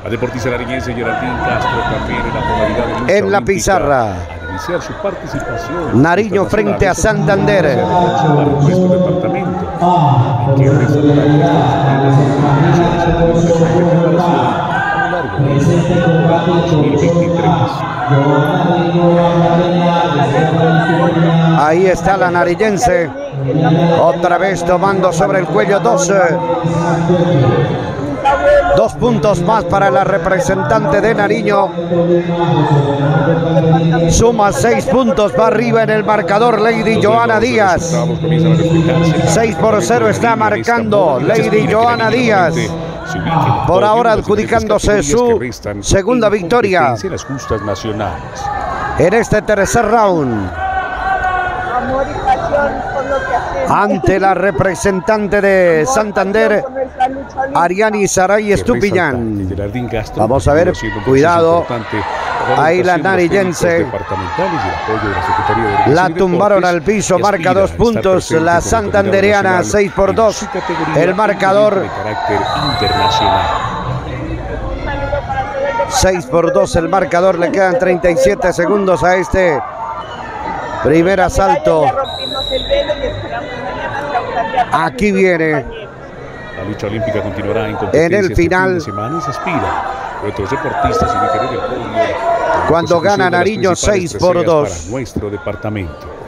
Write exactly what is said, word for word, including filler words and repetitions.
La deportista nariñense Geraldine Castro también en la modalidad de lucha en la olímpica, pizarra. al iniciar su participación. Nariño frente a Santander. Para nuestro departamento. Hay que resaltar que Estados Unidos ha tenido una excelente preparación a lo largo de esta temporada dos mil veintitrés. Ahí está la nariñense. Otra vez tomando sobre el cuello doce. Dos puntos más para la representante de Nariño. Suma seis puntos para arriba en el marcador Lady Joana Díaz. seis por cero está marcando Lady Joana Díaz. Por ahora adjudicándose su segunda victoria en este tercer round. Ante la representante de Santander, Ariani Saray Estupiñán. Vamos a ver, cuidado. Ahí la nariñense. La tumbaron al piso, marca dos puntos. La santandereana, seis por dos. El marcador. seis por dos el marcador. Le quedan treinta y siete segundos a este primer asalto. Aquí viene. La lucha olímpica continuará en competencia en el final. Este fin de semana y se aspira a otros deportistas y el podio, cuando gana Nariño seis por dos. Para nuestro departamento.